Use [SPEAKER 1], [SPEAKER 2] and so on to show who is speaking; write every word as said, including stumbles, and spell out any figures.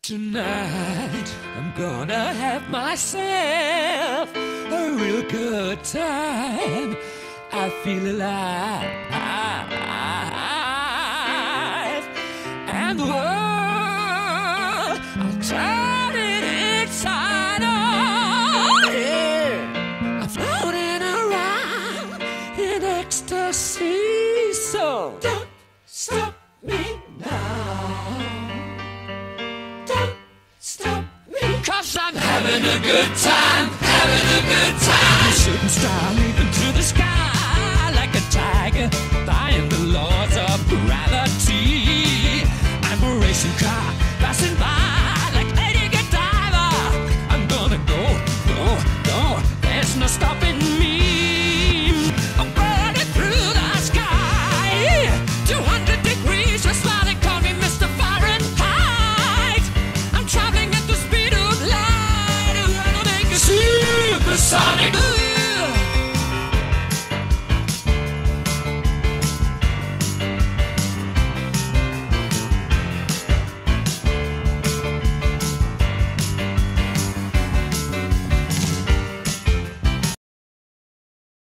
[SPEAKER 1] Tonight I'm gonna have myself a real good time. I feel alive, and the world, I'll turn it inside out. Yeah. I'm floating around in ecstasy, so don't stop me now. Stop me, 'cause I'm having a good time, having a good time. You shouldn't stop me